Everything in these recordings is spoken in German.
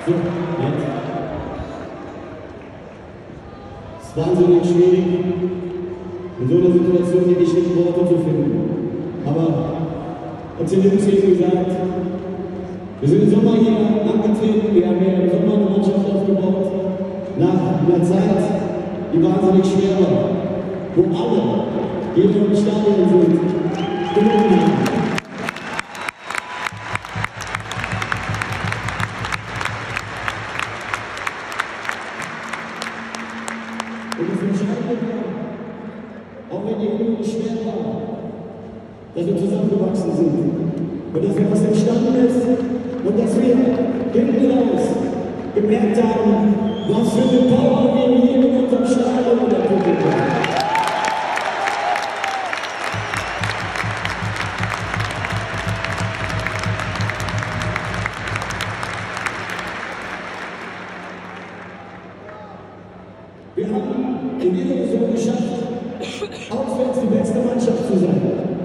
So, jetzt. Es ist wahnsinnig schwierig, in so einer Situation die richtigen Worte zu finden. Aber, als der Jungs eben gesagt, wir sind im Sommer hier angetreten, wir haben ja im Sommer eine Mannschaft aufgebaut, nach einer Zeit, die wahnsinnig schwer war, wo alle, die im Stadion sind, gewonnen haben. Und das Entscheidende war, auch wenn die Übung schwer war, dass wir zusammengewachsen sind und dass etwas entstanden ist und dass wir hinten raus gemerkt haben, was für eine Power wir hier in unserem Stadion entwickelt haben. Wir haben in dieser Saison geschafft, auswärts die beste Mannschaft zu sein.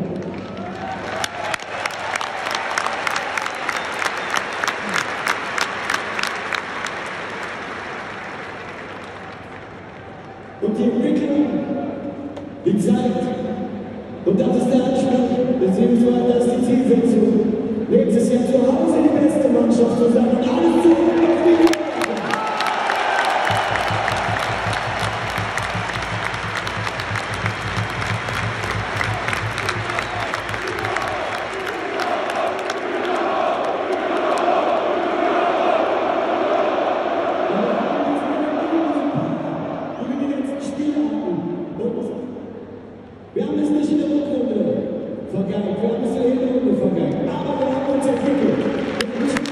Und die Entwicklung, die Zeit, und das ist der Anspruch, beziehungsweise das ist die Zielsetzung, nächstes Jahr zu Hause die beste Mannschaft zu sein und alles zu holen. Wir haben es nicht in der Rückrunde vergeigt, wir haben es in der Hinrunde vergeigt, aber wir haben uns entwickelt.